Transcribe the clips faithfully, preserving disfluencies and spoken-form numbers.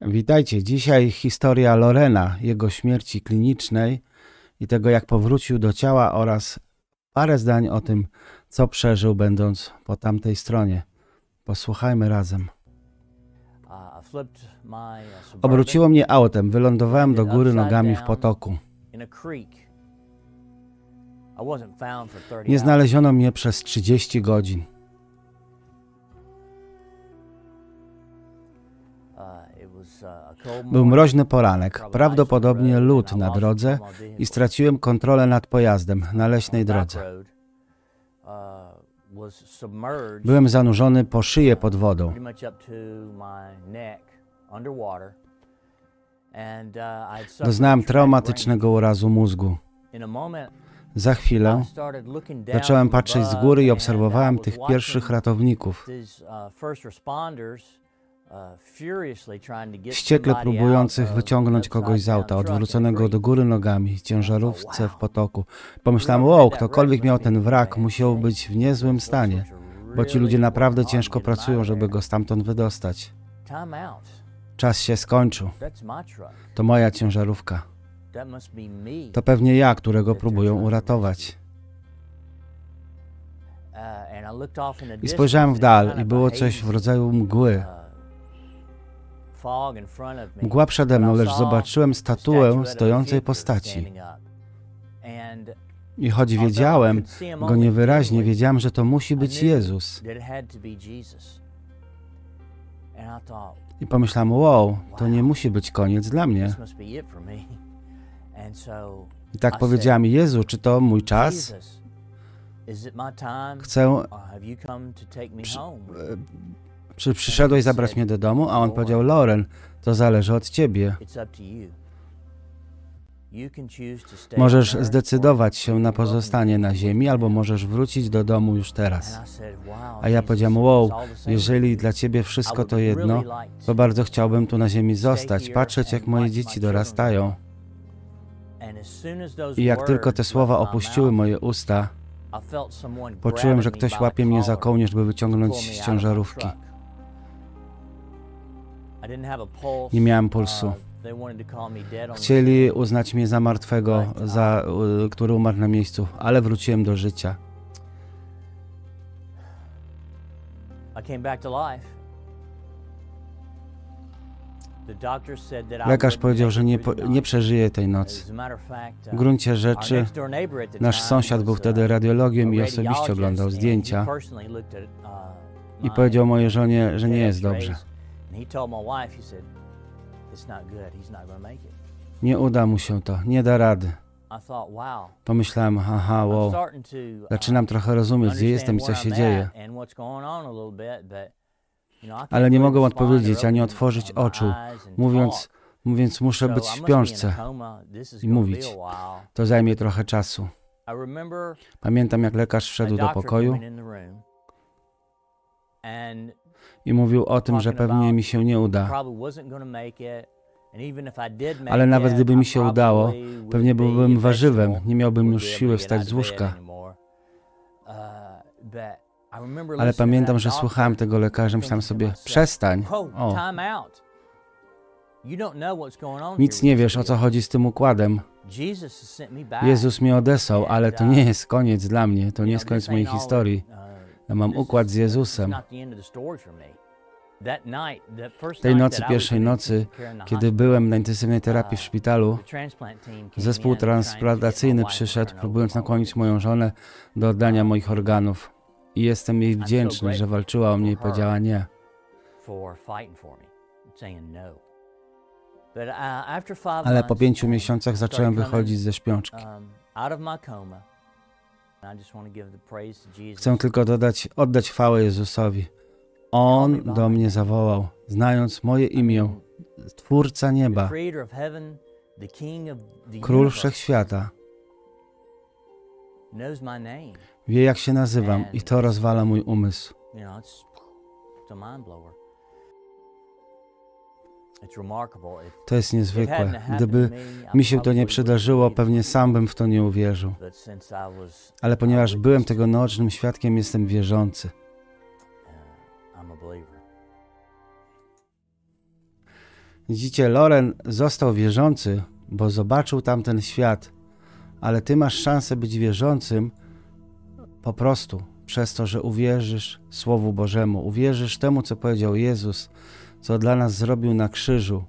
Witajcie. Dzisiaj historia Lorena, jego śmierci klinicznej i tego, jak powrócił do ciała, oraz parę zdań o tym, co przeżył, będąc po tamtej stronie. Posłuchajmy razem. Obróciło mnie autem. Wylądowałem do góry nogami w potoku. Nie znaleziono mnie przez trzydzieści godzin. Był mroźny poranek, prawdopodobnie lód na drodze i straciłem kontrolę nad pojazdem na leśnej drodze. Byłem zanurzony po szyję pod wodą. Doznałem traumatycznego urazu mózgu. Za chwilę zacząłem patrzeć z góry i obserwowałem tych pierwszych ratowników, wściekle próbujących wyciągnąć kogoś z auta, odwróconego do góry nogami, w ciężarówce w potoku. Pomyślałem, wow, ktokolwiek miał ten wrak, musiał być w niezłym stanie, bo ci ludzie naprawdę ciężko pracują, żeby go stamtąd wydostać. Czas się skończył. To moja ciężarówka. To pewnie ja, którego próbują uratować. I spojrzałem w dal i było coś w rodzaju mgły. Mgła przede mną, lecz zobaczyłem statuę stojącej postaci. I choć wiedziałem go niewyraźnie, wiedziałem, że to musi być Jezus. I pomyślałem, wow, to nie musi być koniec dla mnie. I tak powiedziałem, Jezu, czy to mój czas? Chcę... Przy... Czy przyszedłeś zabrać mnie do domu? A on powiedział, Loren, to zależy od ciebie. Możesz zdecydować się na pozostanie na ziemi, albo możesz wrócić do domu już teraz. A ja powiedziałem, wow, jeżeli dla ciebie wszystko to jedno, to bardzo chciałbym tu na ziemi zostać, patrzeć, jak moje dzieci dorastają. I jak tylko te słowa opuściły moje usta, poczułem, że ktoś łapie mnie za kołnierz, by wyciągnąć z ciężarówki. Nie miałem pulsu. Chcieli uznać mnie za martwego, za, który umarł na miejscu, ale wróciłem do życia. Lekarz powiedział, że nie, nie przeżyję tej nocy. W gruncie rzeczy nasz sąsiad był wtedy radiologiem i osobiście oglądał zdjęcia i powiedział mojej żonie, że nie jest dobrze. Nie uda mu się to, nie da rady. Pomyślałem, aha, wow, zaczynam trochę rozumieć, gdzie jestem i co się dzieje. Ale nie mogę odpowiedzieć, ani otworzyć oczu, mówiąc, mówiąc muszę być w śpiączce i mówić. To zajmie trochę czasu. Pamiętam, jak lekarz wszedł do pokoju i mówił o tym, że pewnie mi się nie uda. Ale nawet gdyby mi się udało, pewnie byłbym warzywem, nie miałbym już siły wstać z łóżka. Ale pamiętam, że słuchałem tego lekarza, myślałem sobie, przestań. O. Nic nie wiesz, o co chodzi z tym układem. Jezus mnie odesłał, ale to nie jest koniec dla mnie, to nie jest koniec mojej historii. Ja mam układ z Jezusem. Tej nocy, pierwszej nocy, kiedy byłem na intensywnej terapii w szpitalu, zespół transplantacyjny przyszedł, próbując nakłonić moją żonę do oddania moich organów. I jestem jej wdzięczny, że walczyła o mnie i powiedziała nie. Ale po pięciu miesiącach zacząłem wychodzić ze śpiączki. Chcę tylko dodać, oddać chwałę Jezusowi. On do mnie zawołał, znając moje imię, Twórca nieba, Król Wszechświata. Wie, jak się nazywam, i to rozwala mój umysł. To jest niezwykłe. Gdyby mi się to nie przydarzyło, pewnie sam bym w to nie uwierzył. Ale ponieważ byłem tego naocznym świadkiem, jestem wierzący. Widzicie, Loren został wierzący, bo zobaczył tamten świat, ale ty masz szansę być wierzącym po prostu przez to, że uwierzysz Słowu Bożemu, uwierzysz temu, co powiedział Jezus, co dla nas zrobił na krzyżu.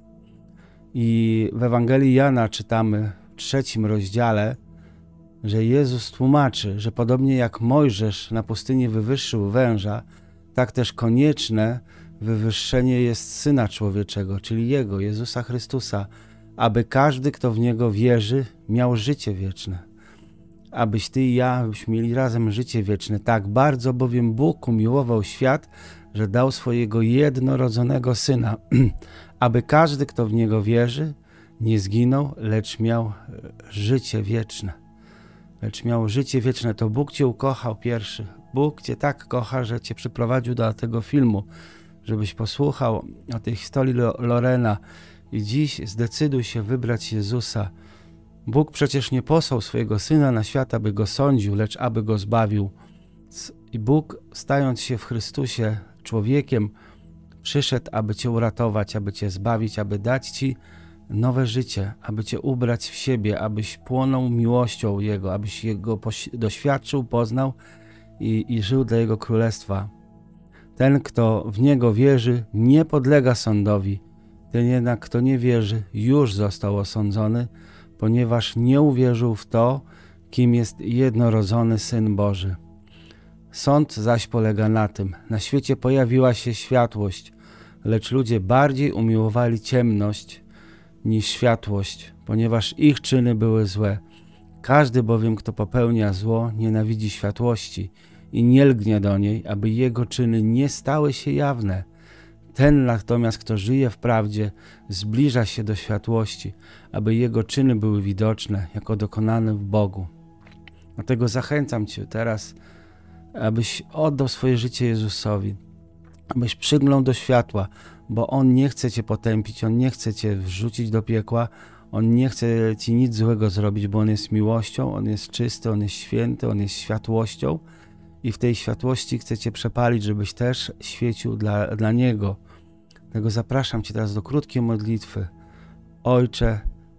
I w Ewangelii Jana czytamy w trzecim rozdziale, że Jezus tłumaczy, że podobnie jak Mojżesz na pustyni wywyższył węża, tak też konieczne wywyższenie jest Syna Człowieczego, czyli Jego, Jezusa Chrystusa, aby każdy, kto w Niego wierzy, miał życie wieczne. Abyś ty i ja, byśmy mieli razem życie wieczne. Tak bardzo bowiem Bóg umiłował świat, że dał swojego jednorodzonego Syna, aby każdy, kto w Niego wierzy, nie zginął, lecz miał życie wieczne. Lecz miał życie wieczne. To Bóg cię ukochał pierwszy. Bóg cię tak kocha, że cię przyprowadził do tego filmu, żebyś posłuchał o tej historii Lorena i dziś zdecyduj się wybrać Jezusa. Bóg przecież nie posłał swojego Syna na świat, aby go sądził, lecz aby go zbawił. I Bóg, stając się w Chrystusie człowiekiem, przyszedł, aby cię uratować, aby cię zbawić, aby dać ci nowe życie, aby cię ubrać w siebie, abyś płonął miłością Jego, abyś Jego doświadczył, poznał i, i żył dla Jego Królestwa. Ten, kto w Niego wierzy, nie podlega sądowi. Ten jednak, kto nie wierzy, już został osądzony, ponieważ nie uwierzył w to, kim jest jednorodzony Syn Boży. Sąd zaś polega na tym: na świecie pojawiła się światłość, lecz ludzie bardziej umiłowali ciemność niż światłość, ponieważ ich czyny były złe. Każdy bowiem, kto popełnia zło, nienawidzi światłości i nie lgnie do niej, aby jego czyny nie stały się jawne. Ten natomiast, kto żyje w prawdzie, zbliża się do światłości, aby jego czyny były widoczne, jako dokonane w Bogu. Dlatego zachęcam cię teraz, abyś oddał swoje życie Jezusowi, abyś przygnął do światła, bo On nie chce cię potępić, On nie chce cię wrzucić do piekła, On nie chce ci nic złego zrobić, bo On jest miłością, On jest czysty, On jest święty, On jest światłością i w tej światłości chce cię przepalić, żebyś też świecił dla, dla Niego. Dlatego zapraszam cię teraz do krótkiej modlitwy. Ojcze,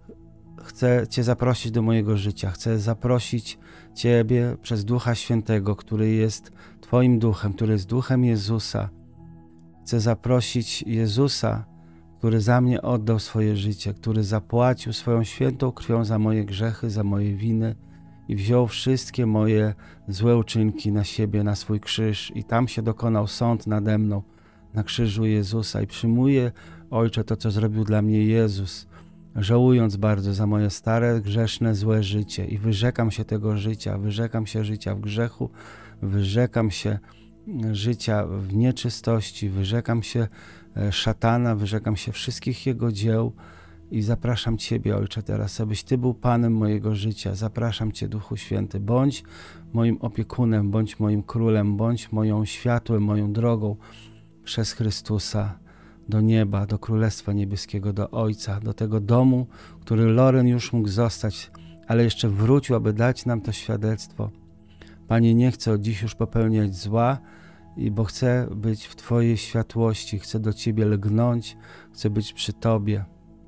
chcę cię zaprosić do mojego życia, chcę zaprosić Ciebie przez Ducha Świętego, który jest Twoim Duchem, który jest Duchem Jezusa. Chcę zaprosić Jezusa, który za mnie oddał swoje życie, który zapłacił swoją świętą krwią za moje grzechy, za moje winy i wziął wszystkie moje złe uczynki na siebie, na swój krzyż i tam się dokonał sąd nade mną na krzyżu Jezusa i przyjmuję, Ojcze, to, co zrobił dla mnie Jezus, żałując bardzo za moje stare, grzeszne, złe życie i wyrzekam się tego życia, wyrzekam się życia w grzechu, wyrzekam się życia w nieczystości, wyrzekam się szatana, wyrzekam się wszystkich jego dzieł i zapraszam Ciebie, Ojcze, teraz, abyś Ty był Panem mojego życia. Zapraszam Cię, Duchu Święty, bądź moim opiekunem, bądź moim królem, bądź moją światłem, moją drogą przez Chrystusa do nieba, do Królestwa Niebieskiego, do Ojca, do tego domu, który Loren już mógł zostać, ale jeszcze wrócił, aby dać nam to świadectwo. Panie, nie chcę od dziś już popełniać zła, i bo chcę być w Twojej światłości, chcę do Ciebie lgnąć, chcę być przy Tobie.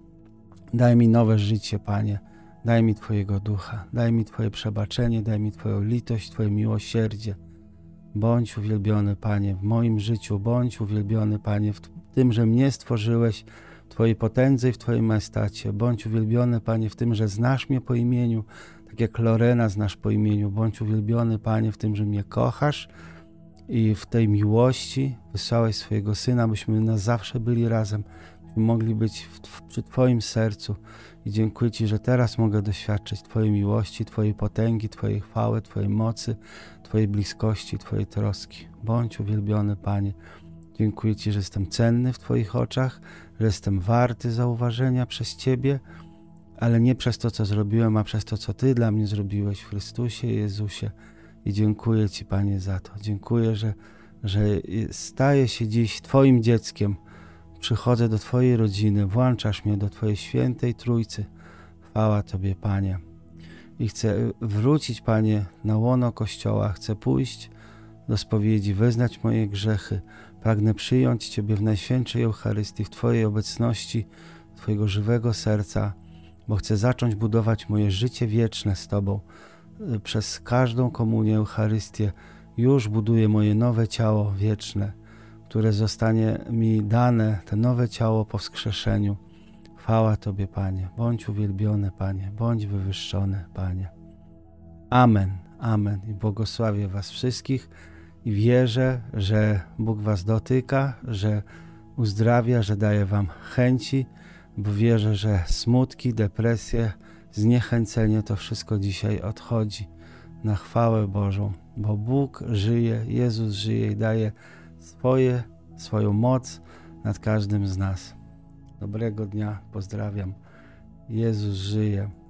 Daj mi nowe życie, Panie, daj mi Twojego Ducha, daj mi Twoje przebaczenie, daj mi Twoją litość, Twoje miłosierdzie. Bądź uwielbiony, Panie, w moim życiu, bądź uwielbiony, Panie, w tym, że mnie stworzyłeś w Twojej potędze i w Twojej majestacie. Bądź uwielbiony, Panie, w tym, że znasz mnie po imieniu, tak jak Lorena znasz po imieniu. Bądź uwielbiony, Panie, w tym, że mnie kochasz i w tej miłości wysłałeś swojego Syna, byśmy na zawsze byli razem, byśmy mogli być w, przy Twoim sercu. I dziękuję Ci, że teraz mogę doświadczyć Twojej miłości, Twojej potęgi, Twojej chwały, Twojej mocy, Twojej bliskości, Twojej troski. Bądź uwielbiony, Panie. Dziękuję Ci, że jestem cenny w Twoich oczach, że jestem warty zauważenia przez Ciebie, ale nie przez to, co zrobiłem, a przez to, co Ty dla mnie zrobiłeś w Chrystusie Jezusie. I dziękuję Ci, Panie, za to. Dziękuję, że, że staję się dziś Twoim dzieckiem. Przychodzę do Twojej rodziny, włączasz mnie do Twojej świętej Trójcy. Chwała Tobie, Panie. I chcę wrócić, Panie, na łono Kościoła. Chcę pójść do spowiedzi, wyznać moje grzechy, Pragnę przyjąć Ciebie w Najświętszej Eucharystii, w Twojej obecności, Twojego żywego serca, bo chcę zacząć budować moje życie wieczne z Tobą. Przez każdą komunię, Eucharystię już buduję moje nowe ciało wieczne, które zostanie mi dane, te nowe ciało po wskrzeszeniu. Chwała Tobie, Panie. Bądź uwielbiony, Panie. Bądź wywyższony, Panie. Amen. Amen. I błogosławię Was wszystkich i wierzę, że Bóg Was dotyka, że uzdrawia, że daje Wam chęci, bo wierzę, że smutki, depresje, zniechęcenie, to wszystko dzisiaj odchodzi na chwałę Bożą, bo Bóg żyje, Jezus żyje i daje swoje, swoją moc nad każdym z nas. Dobrego dnia, pozdrawiam. Jezus żyje.